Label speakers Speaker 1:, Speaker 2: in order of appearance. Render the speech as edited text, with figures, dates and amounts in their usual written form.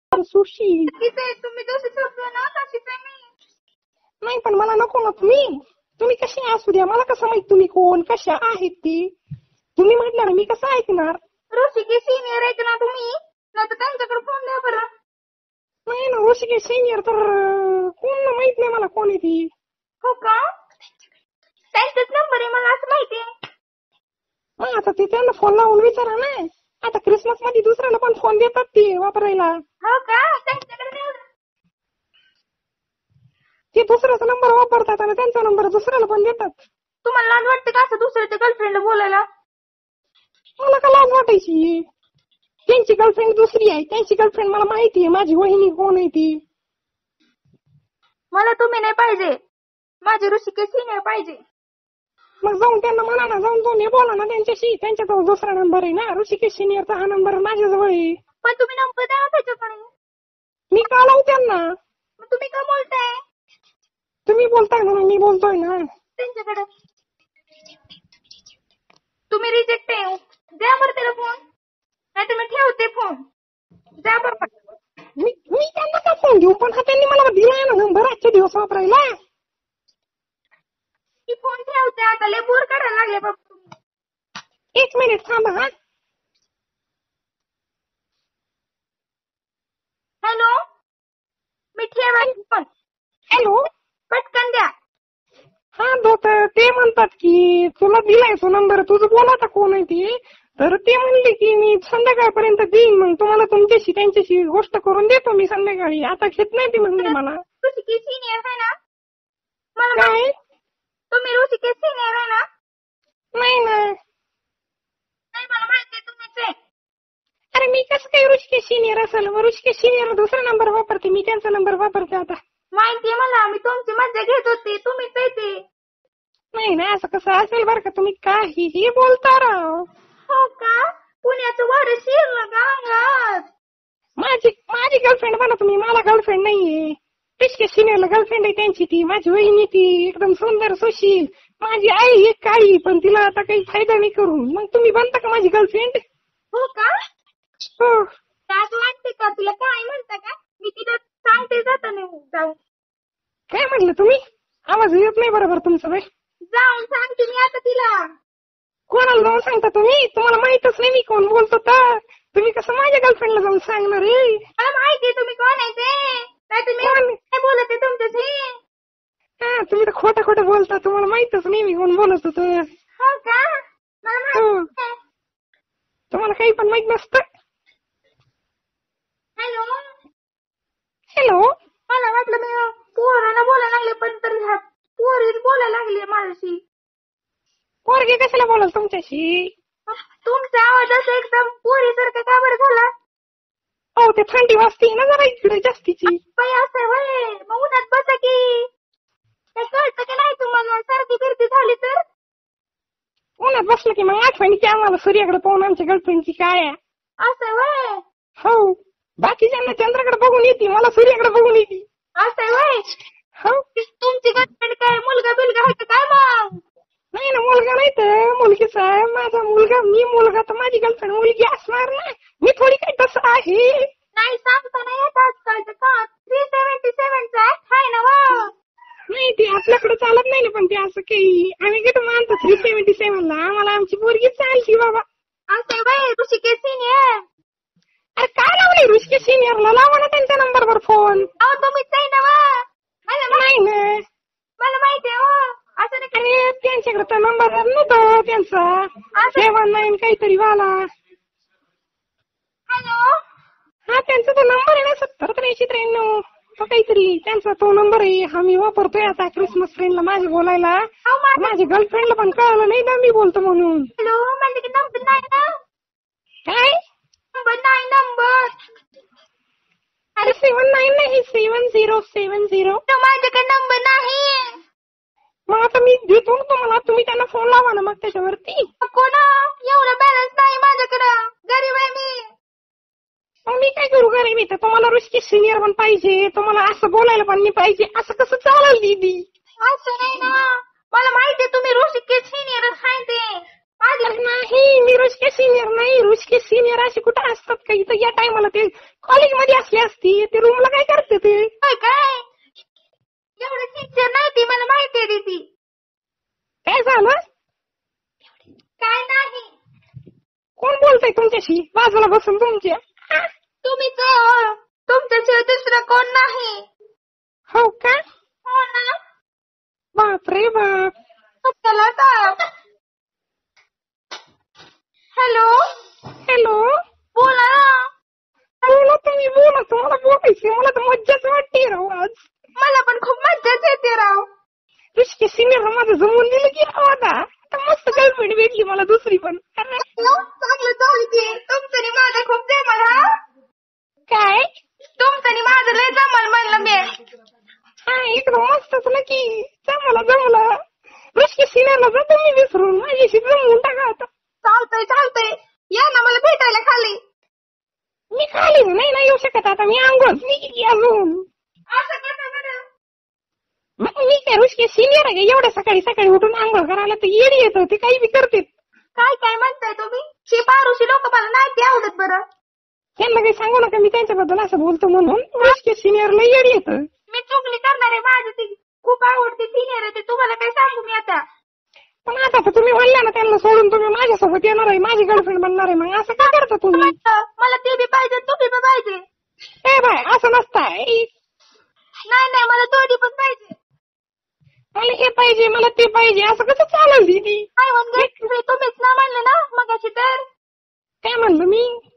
Speaker 1: सुशील
Speaker 2: तुम्ही जसे शब्द ना तशीच आहे मी.
Speaker 1: नाही पण मला नको ना तुम्ही कशी असू द्या, मला कसं माहित तुम्ही कोण कशा आहेत ती. तुम्ही म्हटलं मी कसं ऐकणार.
Speaker 2: ऋषिकेश सिनियर आहेत ना तुम्ही, नाही तर त्यांच्याकडे फोन द्या बरं.
Speaker 1: नाही ना ऋषिकेश सिनियर तर कोण माहित नाही मला कोण आहे ती.
Speaker 2: हो का, त्यांचाच नंबर आहे मला असं माहिती आहे.
Speaker 1: मग आता ते त्यांना फोन लावून विचारा ना. आता क्रिसमस मध्ये दुसऱ्याला पण फोन देतात ते वापरायला.
Speaker 2: हो का, त्यांच्याकडे नाही.
Speaker 1: ते दुसऱ्याचा नंबर वापरतात आणि त्यांचा नंबर दुसऱ्याला पण देतात.
Speaker 2: तुम्हाला लाज वाटते का असं दुसऱ्याच्या गर्लफ्रेंडला बोलायला.
Speaker 1: मला का लाज वाटायची, त्यांची गर्लफ्रेंड दुसरी आहे, त्यांची गर्लफ्रेंड मला माहिती आहे, माझी वहिनी कोण आहे ती.
Speaker 2: मला तुम्ही नाही पाहिजे, माझे ऋषिकेश सिनियर पाहिजे.
Speaker 1: मग जाऊन त्यांना म्हणा ना, जाऊन तुम्ही बोला ना त्यांच्याशी. त्यांच्याजवळ दुसरा नंबर आहे ना, ऋषिकेश सिनियरचा हा नंबर माझ्याजवळ आहे.
Speaker 2: पण तुम्ही नंबर द्या ना त्याच्याकडे.
Speaker 1: मी का लावू त्यांना.
Speaker 2: मग तुम्ही का बोलताय.
Speaker 1: तुम्ही बोलताय म्हणून मी बोलतोय ना.
Speaker 2: त्यांच्याकडे तुम्ही रिजेक्ट आहे, द्या बरं त्याला फोन, नाही तर मी ठेवते फोन. द्या बरं.
Speaker 1: मी त्यांना का फोन देऊ, पण हा त्यांनी मला दिलाय ना नंबर आजचे दिवस वापरायला.
Speaker 2: की फोन ठेवते आता, लय बोर करायला लागले बाबा तुम्ही.
Speaker 1: 1 मिनिट थांबा. हा
Speaker 2: हॅलो, मी ठेवा फोन.
Speaker 1: हॅलो,
Speaker 2: पटकन द्या.
Speaker 1: हा ते म्हणतात की तुला दिलाय तो नंबर, तुझं बोला आता कोण आहे ती. तर ते म्हणले की मी संध्याकाळपर्यंत देईन, मग तुम्हाला तुमच्याशी त्यांच्याशी गोष्ट करून देतो मी संध्याकाळी. आता घेत नाही ती म्हणले मला.
Speaker 2: ऋषिकेश सिनियर आहे ना मला
Speaker 1: काय.
Speaker 2: तुम्ही ऋषिकेश सिनियर आहे ना.
Speaker 1: नाही ना.
Speaker 2: नाही मला माहिती आहे तुम्हीच आहे.
Speaker 1: अरे मी कसं काही ऋषिकेश सिनियर असेल, ऋषिकेश सिनियर दुसरा नंबर वापरते, मी त्यांचा नंबर वापरते आता.
Speaker 2: माहितीये मला, मी तुमची मज्जा घेत होती, तुम्हीच आहे ते.
Speaker 1: नाही ना, असं कसं असेल बरं का, तुम्ही काहीही बोलता राव.
Speaker 2: हो का, पुण्याचं वारं शिरलं गावात.
Speaker 1: माझी गर्लफ्रेंड म्हणा तुम्ही, मला गर्लफ्रेंड नाहीये. ऋषिकेश सिनियरला गर्लफ्रेंड आहे त्यांची, ती माझी वहिनी, ती एकदम सुंदर सुशील. माझी आई एक काळी, पण तिला आता काही फायदा नाही करून. मग तुम्ही बनता का माझी गर्लफ्रेंड.
Speaker 2: हो का,
Speaker 1: हो.
Speaker 2: त्याच वाटते का तुला, काय म्हणता का, मी तिला सांगते जाताना जाऊ.
Speaker 1: काय म्हटलं तुम्ही, आवाज येत नाही बरोबर तुमचं. बाई
Speaker 2: जाऊन सांगते मी आता तिला.
Speaker 1: कोणाला जाऊन सांगता तुम्ही, तुम्हाला माहितच नाही मी कोण बोलतो तर. तुम्ही कसं माझ्या गर्लफ्रेंडला जाऊन सांगणार आहे.
Speaker 2: मला माहितीये तुम्ही कोण आहे ते, नाही तुम्ही काय बोलत आहे तुमच्याशी.
Speaker 1: हा तुम्ही तर खोटं बोलता, तुम्हाला माहितच नाही मी कोण बोलत होतो.
Speaker 2: हो का, मला माहिती आहे.
Speaker 1: तुम्हाला काही पण माहित नसतं.
Speaker 2: हॅलो
Speaker 1: हॅलो,
Speaker 2: मला वाटलं मी पोरांना बोलायला लागले, पण तर ह्या पोरीच बोलायला लागली माझ्याशी.
Speaker 1: पोरगी कशाला बोलाल तुमच्याशी.
Speaker 2: तुमचा आवाज असं एकदम पोरीसारखं का बरं झाला.
Speaker 1: हो ते थंडी वाजते ना जरा इकडे जास्तीची.
Speaker 2: बाई असं वय, मग उन्हात बसा की. काय कळतं की नाही तुम्हाला, सर्दी बिर्दी झाली तर.
Speaker 1: उन्हात बसलं की मग आठवणी की आम्हाला सूर्याकडे पाहून आमच्या गर्लफ्रेंडची काय आहे.
Speaker 2: असं वय.
Speaker 1: हो, बाकीच्यांना चंद्राकडे बघून येते, मला सूर्याकडे बघून येते.
Speaker 2: असं वय.
Speaker 1: हो,
Speaker 2: तुमची गर्लफ्रेंड काय मुलगा बिलगा आहे का काय मग.
Speaker 1: नाही ना, मुलगा नाही तर मुलगीच आहे. माझा मुलगा, मी मुलगा तर माझी गर्लफ्रेंड मुलगी असणार ना. मी थोडी काही तसं आहे.
Speaker 2: नाही सांगता नाही येत आजकालचं का, 377चा आहे ना वा.
Speaker 1: नाही ते आपल्याकडे चालत नाही ना, पण ते असं काही आम्ही कुठं मानतो 377ला. आम्हाला आमची पोरगी चालती बाबा.
Speaker 2: असं वय, ऋषिकेश सिनियर.
Speaker 1: अरे काय लावले ऋषिकेश सिनियरला, लावा ना त्यांच्या नंबरवर फोन.
Speaker 2: अहो तुम्हीच आहे ना वा.
Speaker 1: नाही ना,
Speaker 2: मला माहिती आहे. असं नाही.
Speaker 1: अरे त्यांच्याकडे तर नंबर नव्हतं त्यांचा, 79 काहीतरी वाला.
Speaker 2: हॅलो,
Speaker 1: हा त्यांचा तो नंबर आहे ना 708393, तो काहीतरी त्यांचा तो नंबर आहे. हा मी वापरतोय आता क्रिसमस फ्रेंडला माझ्या बोलायला. माझ्या गर्लफ्रेंडला पण कळलं नाही ना मी बोलतो म्हणून.
Speaker 2: हॅलो, म्हणजे की नंबर नाही ना.
Speaker 1: काय
Speaker 2: नंबर नाही, नंबर.
Speaker 1: अरे 79 नाही, 7070.
Speaker 2: माझ्याकडे नंबर नाही.
Speaker 1: मग आता मी देतो ना तुम्हाला, तुम्ही त्यांना फोन लावा ना मग त्याच्यावरती.
Speaker 2: कोण, एवढा बॅलन्स नाही माझ्याकडं, गरीब आहे मी.
Speaker 1: मग मी काय करू गरीब, तर तुम्हाला ऋषिकेश सिनियर पण पाहिजे, तुम्हाला असं बोलायला पण नाही पाहिजे. असं कसं चालेल दीदी.
Speaker 2: असं नाही ना, मला माहितीये तुम्ही ऋषिकेश सिनियर आहे ते.
Speaker 1: नाही, तुम्ही रुचके सिनियर नाही, रुचके सिनियर असे कुठे असतात का इथं? या टायमाला ते कॉलेजमध्ये असले असती, ते रूमला काय करते ते?
Speaker 2: काय एवढं सिन्सिअर नाही ती, मला माहिती आहे ती.
Speaker 1: काय झालं?
Speaker 2: काय नाही.
Speaker 1: कोण बोलतय तुमच्याशी बाजूला बसून तुमच्या?
Speaker 2: तुम्हीच तुमच्याशिवाय दुसरं कोण नाही.
Speaker 1: हो का?
Speaker 2: हो ना.
Speaker 1: बाप रे बाप.
Speaker 2: चला का. हॅलो
Speaker 1: हॅलो,
Speaker 2: बोला ना.
Speaker 1: बोला तुम्ही, बोला. तुम्हाला बोलायचं, मला तर मज्जाच वाटते राव आज.
Speaker 2: मला पण खूप मज्जाच येते राव.
Speaker 1: रुचके सिनियर माझं जमून दिलं की राव आता मस्त गर्लफ्रेंड भेटली मला दुसरी पण.
Speaker 2: चांगलं चालू की तुमचं आणि माझं खूप जमल. हा
Speaker 1: काय?
Speaker 2: तुमचं आणि माझं लय जमल म्हणलं मी.
Speaker 1: हा एकदम मस्तच ना की. जमलं. रुचके सिनियरला जा तुम्ही विसरून, माझ्याशी जमवून टाका आता.
Speaker 2: चालतंय या ना मला भेटायला खाली.
Speaker 1: मी खाली नाही येऊ शकत आता, मी अंघोळच नाही केली अजून.
Speaker 2: असं कसं बरं?
Speaker 1: मग मी काय रुचके सिनियर आहे का एवढ्या सकाळी उठून अंघोळ करायला? तर येडी येतं, ते काही बी करते.
Speaker 2: काय म्हणताय तुम्ही? शी पारुशी लोक मला नाही ते आवडत बरं.
Speaker 1: त्यांना काही सांगू नका मी त्यांच्याबद्दल असं बोलतो म्हणून. रुचके सिनियरला येडी येतं.
Speaker 2: मी चुकली करणार आहे, माझी ती खूप आवडते सिनियर आहे, ते तुम्हाला काय सांगू मी आता.
Speaker 1: पण आता तर तुम्ही म्हणल्या ना त्यांना सोडून तुम्ही माझ्यासोबत येणार आहे, माझी गर्लफ्रेंड बनणार आहे, मग असं काय करता तुम्ही?
Speaker 2: मला ते बी पाहिजे, तुम्ही बी पाहिजे.
Speaker 1: ए बाय, असं नसतंय.
Speaker 2: नाही मला दोन्ही पण पाहिजे.
Speaker 1: मला हे पाहिजे, मला ते पाहिजे, असं कसं चालेल दीदी?
Speaker 2: तुम्हीच ना म्हणले ना मगाशी तर.
Speaker 1: काय म्हणलं मी?